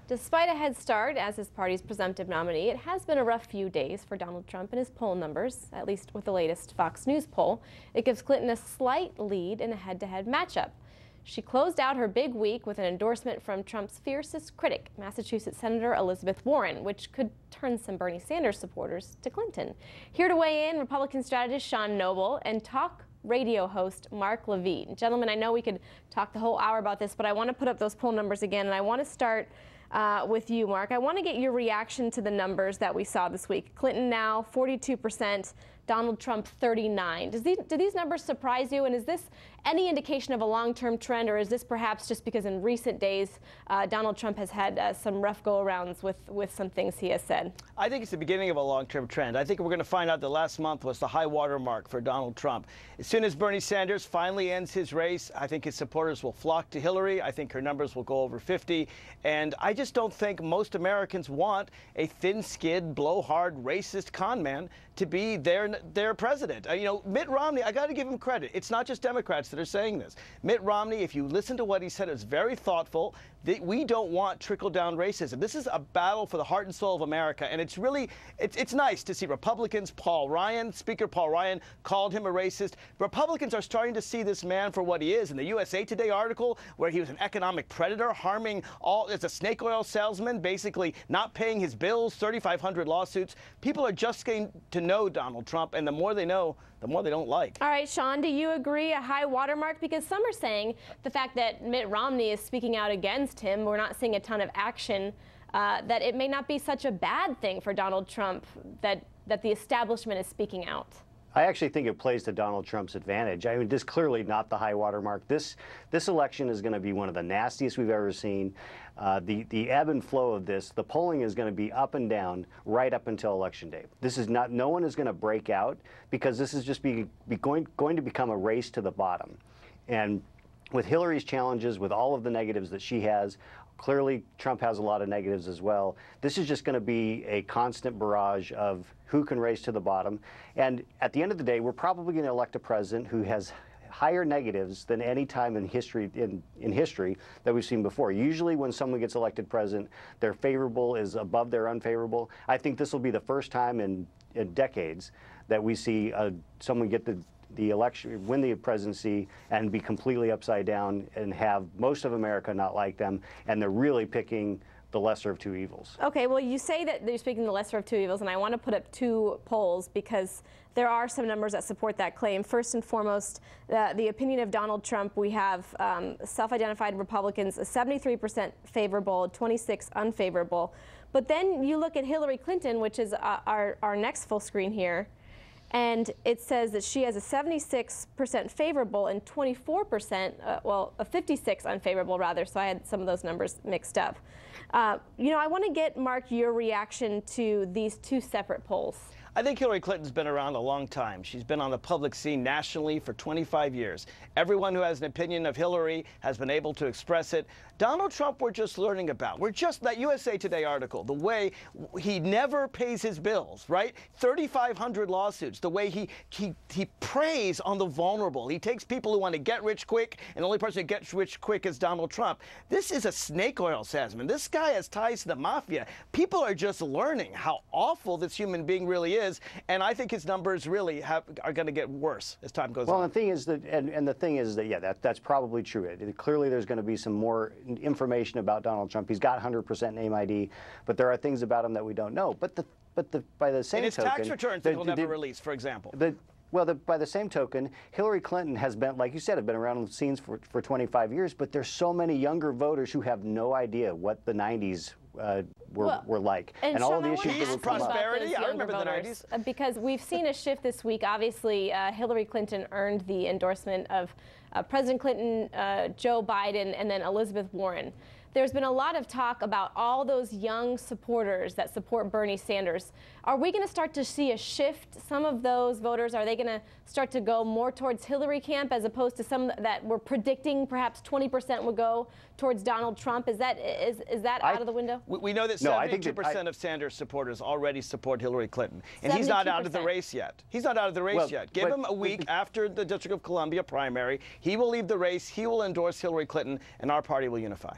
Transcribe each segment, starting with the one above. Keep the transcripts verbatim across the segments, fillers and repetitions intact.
Despite a head start as his party's presumptive nominee, it has been a rough few days for Donald Trump and his poll numbers, at least with the latest Fox News poll. It gives Clinton a slight lead in a head-to-head matchup. She closed out her big week with an endorsement from Trump's fiercest critic, Massachusetts Senator Elizabeth Warren, which could turn some Bernie Sanders supporters to Clinton. Here to weigh in, Republican strategist Sean Noble and talk radio host Mark Levine. Gentlemen, I know we could talk the whole hour about this, but I want to put up those poll numbers again, and I want to start uh, with you, Mark. I want to get your reaction to the numbers that we saw this week. Clinton now forty-two percent, Donald Trump thirty-nine. Does these, do these numbers surprise you, and is this any indication of a long-term trend, or is this perhaps just because in recent days uh, Donald Trump has had uh, some rough go-arounds with, with some things he has said? I think it's the beginning of a long-term trend. I think we're going to find out that last month was the high water mark for Donald Trump. As soon as Bernie Sanders finally ends his race, I think his supporters will flock to Hillary. I think her numbers will go over fifty. And I just don't think most Americans want a thin-skinned, blowhard, racist con man to be their, their president. Uh, you know, Mitt Romney, I got to give him credit. It's not just Democrats that are saying this. Mitt Romney, if you listen to what he said, it's very thoughtful. They, we don't want trickle-down racism. This is a battle for the heart and soul of America, and it's really, it's, it's nice to see Republicans. Paul Ryan, Speaker Paul Ryan, called him a racist. Republicans are starting to see this man for what he is. In the U S A Today article, where he was an economic predator, harming all, as a snake oil salesman, basically not paying his bills, thirty-five hundred lawsuits. People are just getting to know Donald Trump, and the more they know, the more they don't like. All right, Sean, do you agree a high watermark? Because some are saying the fact that Mitt Romney is speaking out against him, we're not seeing a ton of action, uh, that it may not be such a bad thing for Donald Trump that, that the establishment is speaking out. I actually think it plays to Donald Trump's advantage. I mean, this is clearly not the high water mark. This, this election is going to be one of the nastiest we've ever seen. Uh, the, the ebb and flow of this, the polling is going to be up and down right up until Election Day. This is not, no one is going to break out, because this is just be, be going, going to become a race to the bottom. And with Hillary's challenges, with all of the negatives that she has, clearly Trump has a lot of negatives as well. This is just going to be a constant barrage of who can race to the bottom. And at the end of the day, we're probably going to elect a president who has higher negatives than any time in history in, in history that we've seen before. Usually when someone gets elected president, their favorable is above their unfavorable. I think this will be the first time in, in decades that we see uh, someone get the the election, win the presidency, and be completely upside down and have most of America not like them, and they're really picking the lesser of two evils. Okay, well, you say that you're speaking the lesser of two evils, and I want to put up two polls because there are some numbers that support that claim. First and foremost, uh, the opinion of Donald Trump. We have um, self-identified Republicans, seventy-three percent favorable, twenty-six unfavorable. But then you look at Hillary Clinton, which is uh, our, our next full screen here, and it says that she has a seventy-six percent favorable and twenty-four percent, uh, well, a fifty-six unfavorable rather, so I had some of those numbers mixed up. Uh, you know, I want to get, Mark, your reaction to these two separate polls. I think Hillary Clinton's been around a long time. She's been on the public scene nationally for twenty-five years. Everyone who has an opinion of Hillary has been able to express it. Donald Trump, we're just learning about. We're just, that U S A Today article, the way he never pays his bills, right? thirty-five hundred lawsuits, the way he, he, he preys on the vulnerable. He takes people who want to get rich quick, and the only person who gets rich quick is Donald Trump. This is a snake oil salesman. This guy has ties to the mafia. People are just learning how awful this human being really is. And I think his numbers really have, are going to get worse as time goes well, on. Well, the thing is that, and, and the thing is that, yeah, that, that's probably true. It, it, clearly, there's going to be some more information about Donald Trump. He's got one hundred percent name I D, but there are things about him that we don't know. But the, but the, by the same and his token, tax returns the, that he'll the, never the, release, for example. The, Well, the, by the same token, Hillary Clinton has been, like you said, have been around the scenes for, for twenty-five years, but there's so many younger voters who have no idea what the nineties uh, were, well, were like. And, and Sean, all of the I issues that ask will come up. Prosperity, I remember voters, the nineties. Because we've seen a shift this week. Obviously, uh, Hillary Clinton earned the endorsement of uh, President Clinton, uh, Joe Biden, and then Elizabeth Warren. There's been a lot of talk about all those young supporters that support Bernie Sanders. Are we going to start to see a shift? Some of those voters, are they going to start to go more towards Hillary camp as opposed to some that were predicting perhaps twenty percent would go towards Donald Trump? Is that is is that I, out of the window? We, we know that seventy-two percent of Sanders supporters already support Hillary Clinton, and he's not out of the race yet. He's not out of the race well, yet. Give but, him a week after the District of Columbia primary. He will leave the race. He will endorse Hillary Clinton, and our party will unify.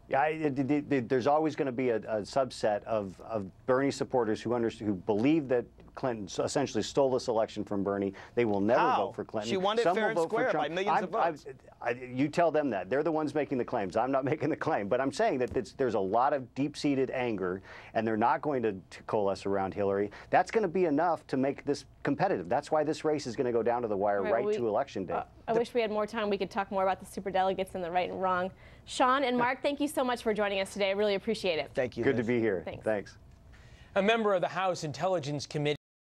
Yeah, I, it, it, it, there's always going to be a, a subset of, of Bernie supporters who under, who believe that Clinton essentially stole this election from Bernie. They will never How? vote for Clinton. She won it Some fair will and vote for square Trump. by millions I'm, of votes. I, you tell them that. They're the ones making the claims. I'm not making the claim. But I'm saying that it's, there's a lot of deep-seated anger, and they're not going to, to coalesce around Hillary. That's going to be enough to make this competitive. That's why this race is going to go down to the wire Right, right, well, we- to Election Day. Uh, I wish we had more time. We could talk more about the superdelegates and the right and wrong. Sean and Mark, thank you so much for joining us today. I really appreciate it. Thank you. Good Liz. to be here. Thanks. Thanks. A member of the House Intelligence Committee